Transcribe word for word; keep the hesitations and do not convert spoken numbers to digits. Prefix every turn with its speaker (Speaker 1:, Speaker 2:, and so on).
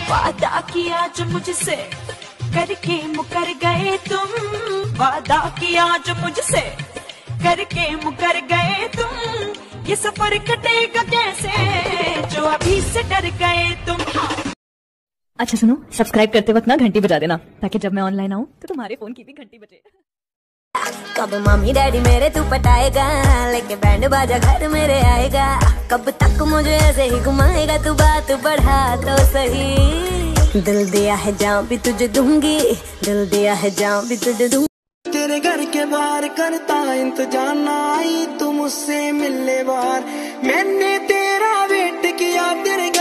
Speaker 1: वादा किया जो मुझसे करके मुकर गए तुम, वादा किया जो मुझसे करके मुकर गए तुम, ये सफर कटेगा कैसे जो अभी से डर गए तुम।
Speaker 2: अच्छा सुनो, सब्सक्राइब करते वक्त ना घंटी बजा देना, ताकि जब मैं ऑनलाइन आऊँ तो तुम्हारे फोन की भी घंटी बजे।
Speaker 3: कब मम्मी डैडी मेरे तू पटाएगा, लेके बैंड बाजा घर मेरे आएगा, कब तक मुझे ऐसे ही घुमाएगा तू, बात बढ़ा तो सही। दिल दिया है जान भी तुझे दूंगी, दिल दिया है जान भी तुझे दूंगी।
Speaker 4: तेरे घर के बाहर करता इंतजार, ना आई तू मुझसे मिलने बाहर, मैंने तेरा वेट किया तेरे